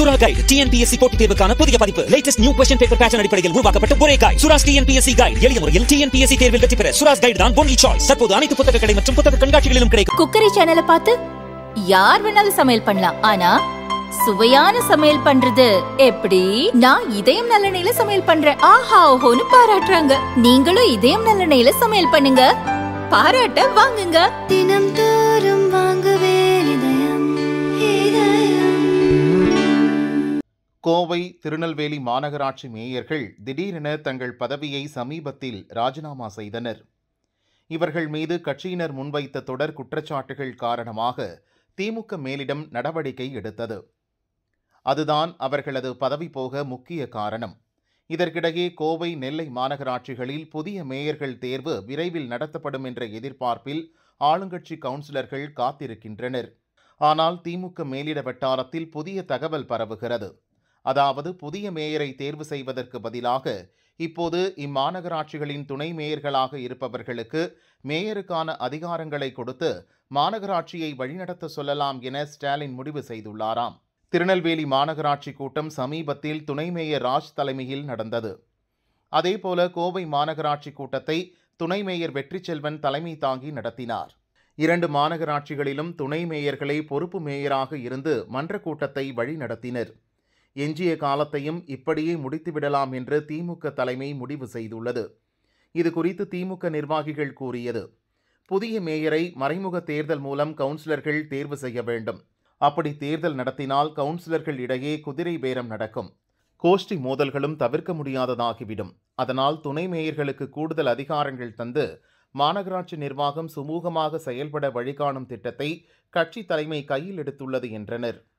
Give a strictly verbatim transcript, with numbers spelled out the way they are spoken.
சுரா guide TNPSC போட்டித் தேர்வுக்கான புதிய பதிப்பு. Latest new question paper pattern அடிப்படையில் உருவாக்கப்பட்ட ஒரே கைடு. Sura's TNPSC guide. எளிய முறையில் டிஎன்பிஎஸ்சி தேர்வில் வெற்றி பெற சுராஸ் கைடு தான் ஒன்லி சாய்ஸ். தற்போது அனைத்து புத்தக கடை மற்றும் புத்தக கண்காட்சிகளிலும் கிடைக்கும். குக்கரி சேனலை பார்த்து யார் வேணாலும் சமையல் பண்ணலாம். ஆனா சுவையான சமையல் பண்றது எப்படி? நான் இதயம் நல்லெண்ணெயில சமையல் பண்றேன். ஆஹா ஓஹோன்னு பாராட்டுறாங்க. நீங்களும் இதயம் நல்லெண்ணெயில சமையல் பண்ணுங்க, பாராட்ட வாங்குங்க. தினம் தோறும் வாங்குவே இதயம் இதயம். கோவை, திருநெல்வேலி மாநகராட்சி மேயர்கள் திடீரென தங்கள் பதவியை சமீபத்தில் ராஜினாமா செய்தனர். இவர்கள் மீது கட்சியினர் முன்வைத்த தொடர் குற்றச்சாட்டுகள் காரணமாக திமுக மேலிடம் நடவடிக்கை எடுத்தது. அதுதான் அவர்களது பதவி போக முக்கிய காரணம். இதற்கிடையே கோவை, நெல்லை மாநகராட்சிகளில் புதிய மேயர்கள் தேர்வு விரைவில் நடத்தப்படும் என்ற எதிர்பார்ப்பில் ஆளுங்கட்சி கவுன்சிலர்கள் காத்திருக்கின்றனர். ஆனால் திமுக மேலிட வட்டாரத்தில் புதிய தகவல் பரவுகிறது. அதாவது, புதிய மேயரை தேர்வு செய்வதற்கு பதிலாக இப்போது இம்மாநகராட்சிகளின் துணை மேயர்களாக இருப்பவர்களுக்கு மேயருக்கான அதிகாரங்களை கொடுத்து மாநகராட்சியை வழிநடத்த சொல்லலாம் என ஸ்டாலின் முடிவு செய்துள்ளாராம். திருநெல்வேலி மாநகராட்சி கூட்டம் சமீபத்தில் துணை மேயர் ராஜ் தலைமையில் நடந்தது. அதேபோல கோவை மாநகராட்சி கூட்டத்தை துணை மேயர் வெற்றிச்செல்வன் தலைமை தாங்கி நடத்தினார். இரண்டு மாநகராட்சிகளிலும் துணை மேயர்களை பொறுப்பு மேயராக இருந்து மன்ற கூட்டத்தை வழி நடத்தினர். எஞ்சிய காலத்தையும் இப்படியே முடித்துவிடலாம் என்று திமுக தலைமை முடிவு செய்துள்ளது. இது குறித்து திமுக நிர்வாகிகள் கூறியது, புதிய மேயரை மறைமுக தேர்தல் மூலம் கவுன்சிலர்கள் தேர்வு செய்ய வேண்டும். அப்படி தேர்தல் நடத்தினால் கவுன்சிலர்கள் இடையே குதிரை பேரம் நடக்கும், கோஷ்டி மோதல்களும் தவிர்க்க முடியாததாகிவிடும். அதனால் துணை மேயர்களுக்கு கூடுதல் அதிகாரங்கள் தந்து மாநகராட்சி நிர்வாகம் சுமூகமாக செயல்பட வழிகாணும் திட்டத்தை கட்சி தலைமை கையில் எடுத்துள்ளது என்றனர்.